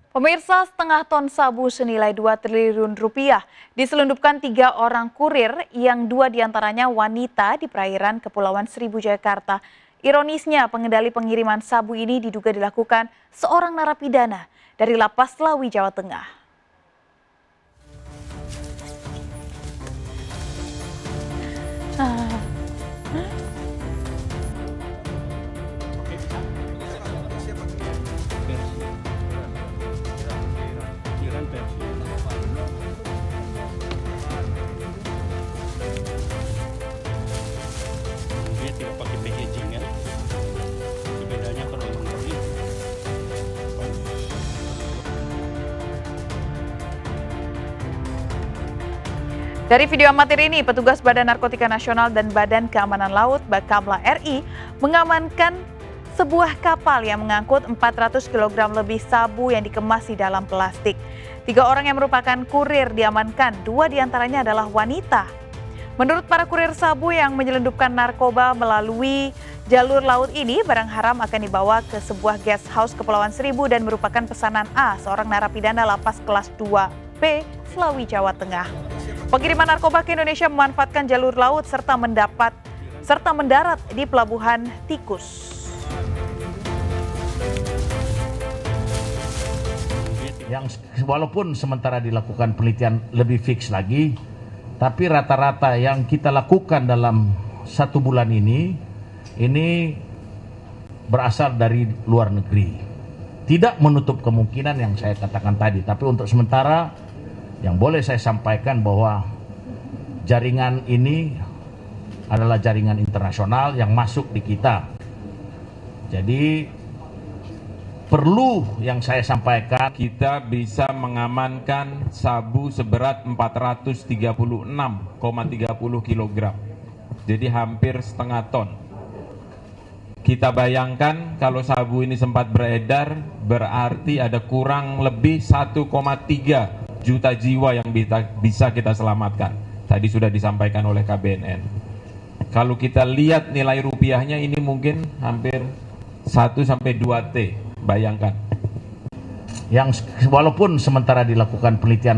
Pemirsa, setengah ton sabu senilai 2 triliun rupiah diselundupkan 3 orang kurir yang 2 diantaranya wanita di perairan Kepulauan Seribu, Jakarta. Ironisnya, pengendali pengiriman sabu ini diduga dilakukan seorang narapidana dari Lapas Slawi, Jawa Tengah. Dia tidak pakai packaging kan, bedanya kalau ini Dari video amatir ini, petugas Badan Narkotika Nasional dan Badan Keamanan Laut Bakamla RI mengamankan sebuah kapal yang mengangkut 400 kg lebih sabu yang dikemas di dalam plastik. 3 orang yang merupakan kurir diamankan, 2 diantaranya adalah wanita. Menurut para kurir sabu yang menyelundupkan narkoba melalui jalur laut ini, barang haram akan dibawa ke sebuah guest house Kepulauan Seribu dan merupakan pesanan A, seorang narapidana lapas kelas 2B, Slawi, Jawa Tengah. Pengiriman narkoba ke Indonesia memanfaatkan jalur laut serta mendarat di Pelabuhan Tikus. Yang walaupun sementara dilakukan penelitian lebih fix lagi, tapi rata-rata yang kita lakukan dalam 1 bulan ini berasal dari luar negeri. Tidak menutup kemungkinan yang saya katakan tadi, tapi untuk sementara yang boleh saya sampaikan bahwa jaringan ini adalah jaringan internasional yang masuk di kita. Jadi perlu yang saya sampaikan, kita bisa mengamankan sabu seberat 436,30 kg. Jadi hampir setengah ton. Kita bayangkan kalau sabu ini sempat beredar, berarti ada kurang lebih 1,3 juta jiwa yang bisa kita selamatkan. Tadi sudah disampaikan oleh KBNN. Kalau kita lihat nilai rupiahnya ini mungkin hampir 1 sampai 2 T. Bayangkan. Yang walaupun sementara dilakukan penelitian